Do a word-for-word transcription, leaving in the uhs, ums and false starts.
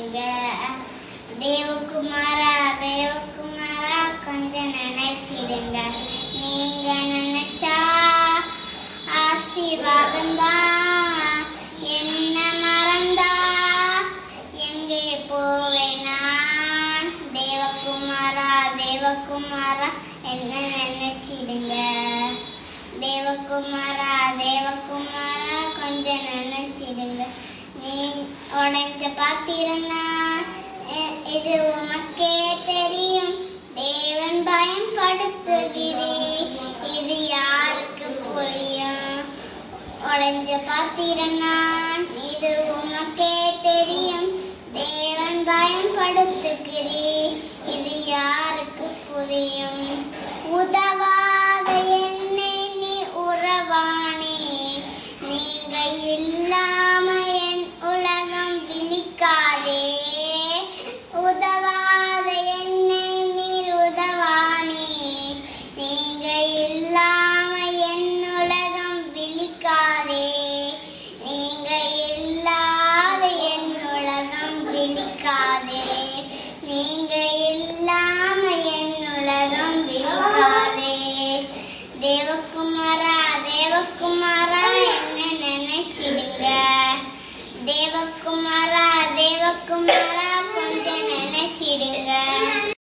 நினைச்சிடுங்க. தேவகுமாரா தேவகுமாரா கொஞ்சம் நினைச்சிடுங்க. நீங்க நினைச்சா ஆசீர்வாதம் தான். என்ன மறந்தா எங்கே போவேனா? தேவகுமாரா தேவகுமாரா என்ன நினைச்சிடுங்க. தேவகுமாரா தேவகுமாரா கொஞ்சம் நினைச்சிடுங்க. நீ உடைஞ்ச பாத்திரனா இது உமக்கே தெரியும். தேவன் பயன்படுத்துகிறேன், இது யாருக்கு புரியும்? உடைஞ்ச பாத்திரனா இது உமக்கே தெரியும். தேவன் பயன்படுத்துகிறேன், இது யாருக்கு புரியும்? உதவாத என்னை நீ உறவானே, நீங்க இல்லாம என் உலகம் விழிக்காதே. உதவாத என்னை நீர் உதவானே, நீங்க இல்லாம என் உலகம் விழிக்காதே. நீங்க இல்லாத என் உலகம் விழிக்காதே. நீங்க இல்லாம என் உலகம் விழிக்காதே. தேவகுமாரா தேவகுமாரா என்ன நினைச்சிடுங்க. தேவகுமாரா தேவகுமாரா